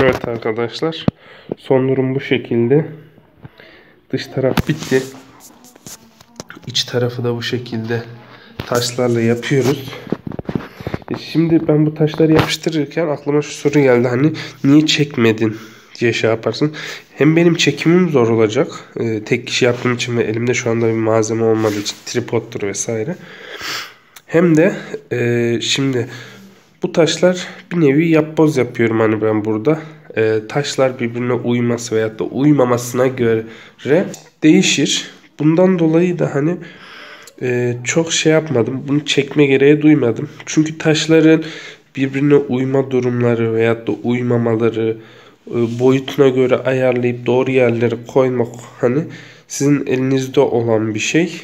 Evet arkadaşlar, son durum bu şekilde. Dış taraf bitti. İç tarafı da bu şekilde taşlarla yapıyoruz. Şimdi ben bu taşları yapıştırırken aklıma şu soru geldi, hani niye çekmedin diye şey yaparsın. Hem benim çekimim zor olacak, tek kişi yaptığım için ve elimde şu anda bir malzeme olmadığı için, tripodtur vesaire. Hem de şimdi bu taşlar bir nevi yapboz yapıyorum hani ben burada. Taşlar birbirine uyması veyahut da uymamasına göre değişir. Bundan dolayı da hani çok şey yapmadım. Bunu çekme gereği duymadım. Çünkü taşların birbirine uyma durumları veyahut da uymamaları, boyutuna göre ayarlayıp doğru yerlere koymak hani sizin elinizde olan bir şey.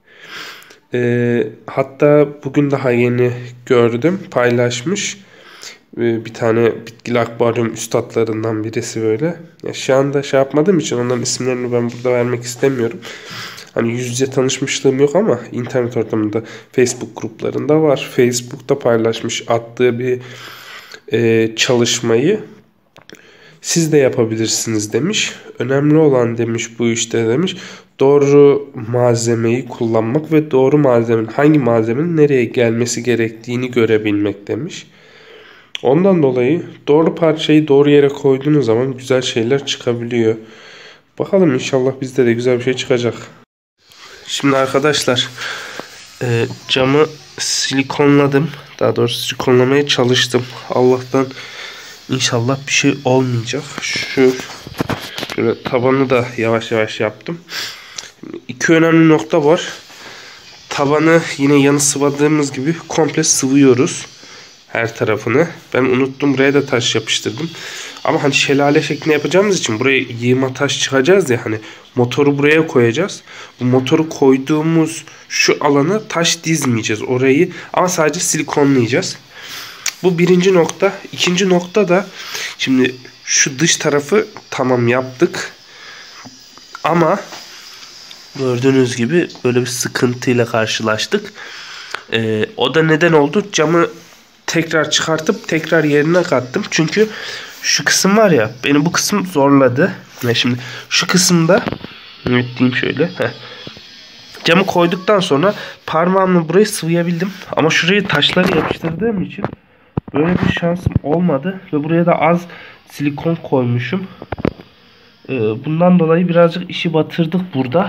Hatta bugün daha yeni gördüm, paylaşmış. Bir tane bitkili akvaryum üstadlarından birisi böyle. Ya şu anda şey yapmadığım için onların isimlerini ben burada vermek istemiyorum. Hani yüz yüze tanışmışlığım yok ama internet ortamında, Facebook gruplarında var. Facebook'ta paylaşmış attığı bir çalışmayı. Siz de yapabilirsiniz demiş. Önemli olan demiş bu işte demiş, doğru malzemeyi kullanmak ve doğru malzemenin, hangi malzemenin nereye gelmesi gerektiğini görebilmek demiş. Ondan dolayı doğru parçayı doğru yere koyduğunuz zaman güzel şeyler çıkabiliyor. Bakalım, inşallah bizde de güzel bir şey çıkacak. Şimdi arkadaşlar camı silikonladım. Daha doğrusu silikonlamaya çalıştım. Allah'tan İnşallah bir şey olmayacak. Şöyle tabanı da yavaş yavaş yaptım. İki önemli nokta var. Tabanı yine yanı sıvadığımız gibi komple sıvıyoruz. Her tarafını. Ben unuttum, buraya da taş yapıştırdım. Ama hani şelale şeklinde yapacağımız için buraya yığma taş çıkacağız ya, hani motoru buraya koyacağız. Bu motoru koyduğumuz şu alana taş dizmeyeceğiz orayı, ama sadece silikonlayacağız. Bu birinci nokta. İkinci nokta da şimdi şu dış tarafı tamam yaptık. Ama gördüğünüz gibi böyle bir sıkıntıyla karşılaştık. O da neden oldu? Camı tekrar çıkartıp tekrar yerine kattım. Çünkü şu kısım var ya, beni bu kısım zorladı. Şimdi şu kısımda diyeyim şöyle. Camı koyduktan sonra parmağımla burayı sıvayabildim. Ama şurayı taşları yapıştırdığım için böyle bir şansım olmadı ve buraya da az silikon koymuşum. Bundan dolayı birazcık işi batırdık burada.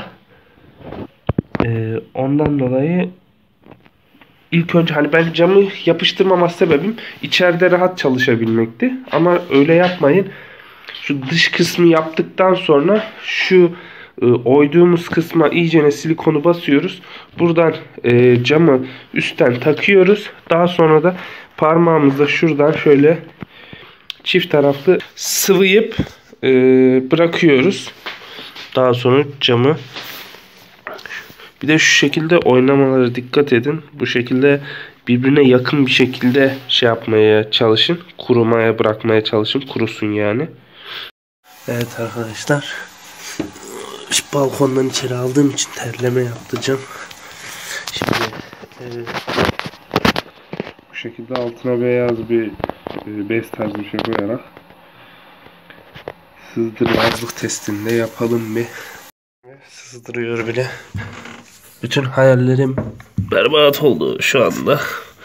Ondan dolayı ilk önce hani ben camı yapıştırmama sebebim içeride rahat çalışabilmekti. Ama öyle yapmayın. Şu dış kısmı yaptıktan sonra şu oyduğumuz kısma iyicene silikonu basıyoruz. Buradan camı üstten takıyoruz. Daha sonra da parmağımızla şuradan şöyle çift taraflı sıvayıp bırakıyoruz. Daha sonra camı, bir de şu şekilde oynamalara dikkat edin. Bu şekilde birbirine yakın bir şekilde şey yapmaya çalışın. Kurumaya bırakmaya çalışın. Kurusun yani. Evet arkadaşlar. Şu balkondan içeri aldığım için terleme yaptı cam. Şimdi bu şekilde altına beyaz bir bez tarzı bir şey koyarak sızdırmazlık testinde yapalım bir. Sızdırıyor bile. Bütün hayallerim berbat oldu şu anda.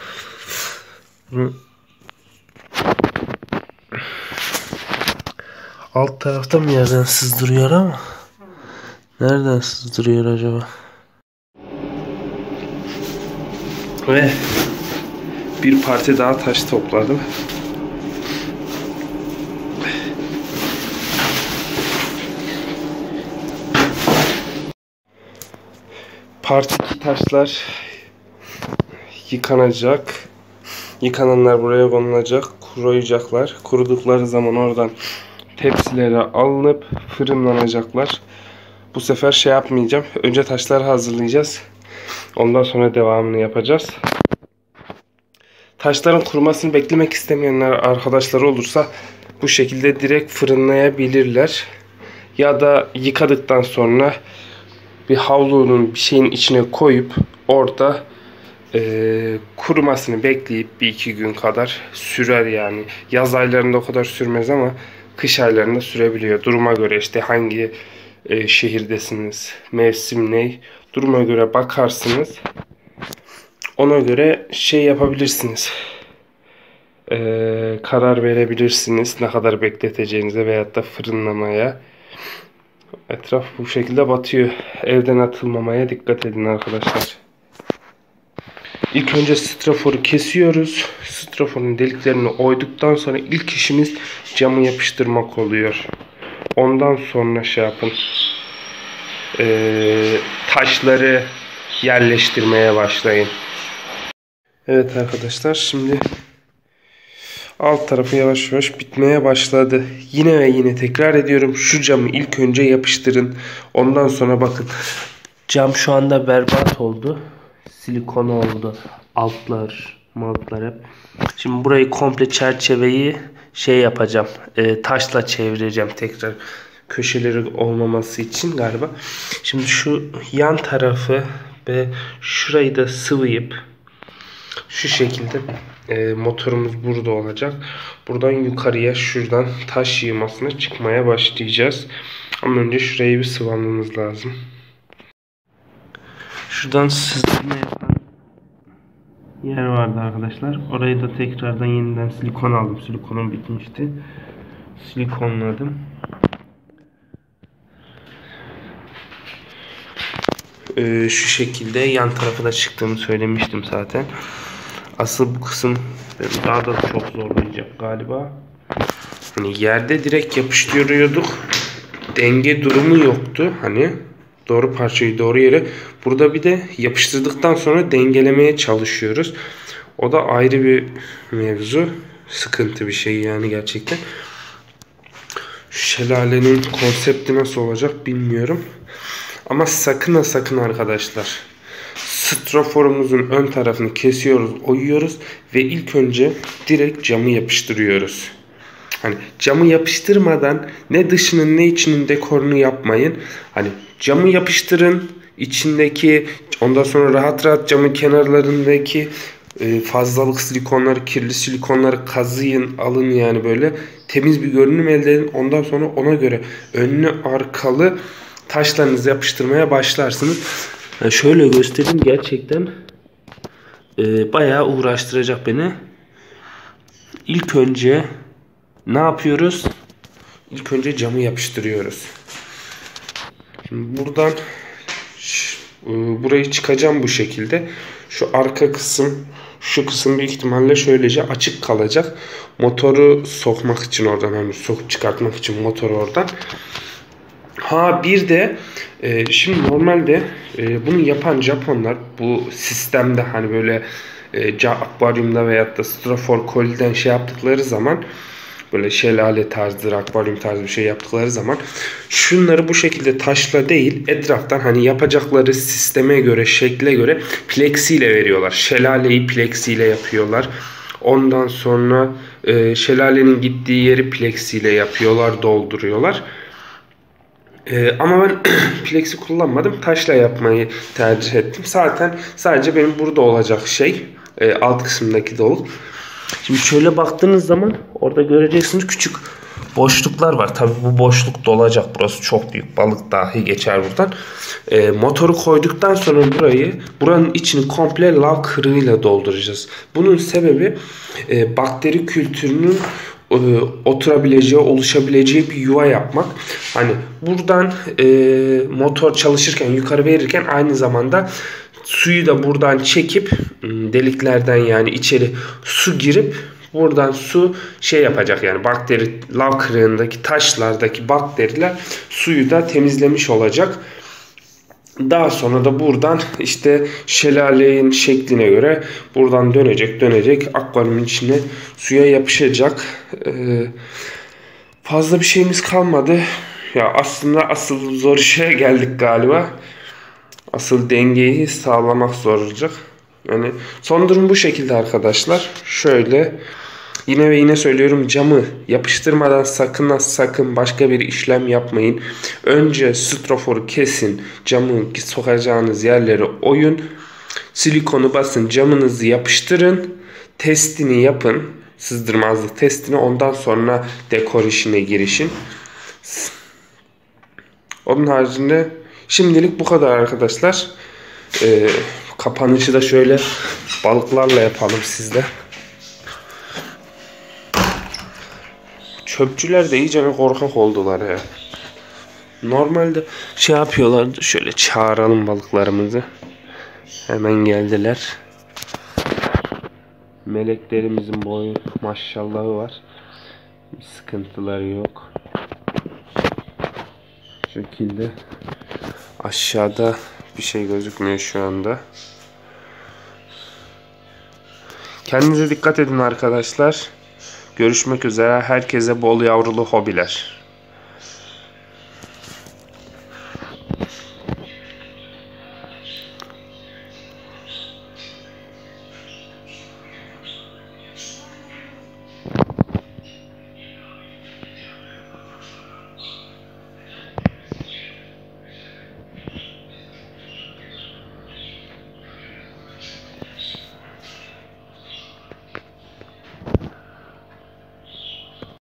Alt tarafta bir yerden sızdırıyor ama nereden sızdırıyor acaba? Ve bir parti daha taş topladım. Part 2 taşlar yıkanacak. Yıkananlar buraya konulacak. Kuruyacaklar. Kurudukları zaman oradan tepsilere alınıp fırınlanacaklar. Bu sefer şey yapmayacağım. Önce taşları hazırlayacağız. Ondan sonra devamını yapacağız. Taşların kurumasını beklemek istemeyenler arkadaşlar olursa bu şekilde direkt fırınlayabilirler. Ya da yıkadıktan sonra bir havlunun bir şeyin içine koyup orada kurumasını bekleyip bir iki gün kadar sürer yani. Yaz aylarında o kadar sürmez ama kış aylarında sürebiliyor. Duruma göre işte hangi şehirdesiniz, mevsim ne, duruma göre bakarsınız. Ona göre şey yapabilirsiniz. Karar verebilirsiniz ne kadar bekleteceğinize veyahut da fırınlamaya. Etraf bu şekilde batıyor. Evden atılmamaya dikkat edin arkadaşlar. İlk önce straforu kesiyoruz. Straforun deliklerini oyduktan sonra ilk işimiz camı yapıştırmak oluyor. Ondan sonra şey yapın. Taşları yerleştirmeye başlayın. Evet arkadaşlar, şimdi alt tarafı yavaş yavaş bitmeye başladı. Yine ve yine tekrar ediyorum. Şu camı ilk önce yapıştırın. Ondan sonra bakın. Cam şu anda berbat oldu. Silikon oldu. Altlar, maltlar hep. Şimdi burayı komple çerçeveyi şey yapacağım. Taşla çevireceğim tekrar. Köşeleri olmaması için galiba. Şimdi şu yan tarafı ve şurayı da sıvayıp şu şekilde motorumuz burada olacak. Buradan yukarıya şuradan taş yığmasına çıkmaya başlayacağız. Ama önce şurayı bir sıvamamız lazım. Şuradan sızdırma yapan yer vardı arkadaşlar. Orayı da tekrardan yeniden silikon aldım. Silikonum bitmişti. Silikonladım. Şu şekilde yan tarafa da çıktığımı söylemiştim zaten. Asıl bu kısım daha da çok zorlayacak galiba. Hani yerde direkt yapıştırıyorduk. Denge durumu yoktu. Hani doğru parçayı doğru yere. Burada bir de yapıştırdıktan sonra dengelemeye çalışıyoruz. O da ayrı bir mevzu. Sıkıntı bir şey yani gerçekten. Şu şelalenin konsepti nasıl olacak bilmiyorum. Ama sakın ha sakın arkadaşlar. Straforumuzun ön tarafını kesiyoruz, oyuyoruz ve ilk önce direkt camı yapıştırıyoruz. Hani camı yapıştırmadan ne dışının ne içinin dekorunu yapmayın. Hani camı yapıştırın, içindeki ondan sonra rahat rahat camın kenarlarındaki fazlalık silikonları, kirli silikonları kazıyın, alın yani böyle temiz bir görünüm elde edin. Ondan sonra ona göre önlü arkalı taşlarınızı yapıştırmaya başlarsınız. Yani şöyle göstereyim, gerçekten bayağı uğraştıracak beni. İlk önce ne yapıyoruz? İlk önce camı yapıştırıyoruz. Şimdi buradan burayı çıkacağım bu şekilde. Şu arka kısım, şu kısım büyük ihtimalle şöylece açık kalacak. Motoru sokmak için oradan, hani sokup çıkartmak için motoru oradan. Ha bir de şimdi normalde bunu yapan Japonlar bu sistemde hani böyle akvaryumda veyahut da strafor koliden şey yaptıkları zaman, böyle şelale tarzı, akvaryum tarzı bir şey yaptıkları zaman şunları bu şekilde taşla değil etraftan hani yapacakları sisteme göre, şekle göre plexiyle veriyorlar. Şelaleyi plexiyle yapıyorlar. Ondan sonra şelalenin gittiği yeri plexiyle yapıyorlar, dolduruyorlar. Ama ben plexi kullanmadım. Taşla yapmayı tercih ettim. Zaten sadece benim burada olacak şey alt kısımdaki doluk. Şimdi şöyle baktığınız zaman orada göreceksiniz küçük boşluklar var. Tabii bu boşluk dolacak. Burası çok büyük. Balık dahi geçer buradan. Motoru koyduktan sonra buranın içini komple lav kırığıyla dolduracağız. Bunun sebebi bakteri kültürünün oturabileceği, oluşabileceği bir yuva yapmak. Hani buradan motor çalışırken, yukarı verirken aynı zamanda suyu da buradan çekip deliklerden, yani içeri su girip buradan su şey yapacak, yani bakteri, lav kırığındaki taşlardaki bakteriler suyu da temizlemiş olacak. Daha sonra da buradan işte şelalenin şekline göre buradan dönecek akvaryumun içine suya yapışacak. Fazla bir şeyimiz kalmadı. Ya aslında asıl zor işe geldik galiba. Asıl dengeyi sağlamak zor olacak. Yani son durum bu şekilde arkadaşlar. Şöyle yine ve yine söylüyorum, camı yapıştırmadan sakın başka bir işlem yapmayın. Önce straforu kesin, camı sokacağınız yerleri oyun, silikonu basın, camınızı yapıştırın, testini yapın. sızdırmazlık testini, ondan sonra dekor işine girişin. Onun haricinde şimdilik bu kadar arkadaşlar. Kapanışı da şöyle balıklarla yapalım sizle. Çöpçüler de iyice korkak oldular ya. Normalde şey yapıyorlardı. Şöyle çağıralım balıklarımızı. Hemen geldiler. Meleklerimizin boyu maşallahı var. Bir sıkıntıları yok. Şu şekilde. Aşağıda bir şey gözükmüyor şu anda. Kendinize dikkat edin arkadaşlar. Görüşmek üzere. Herkese bol yavrulu hobiler.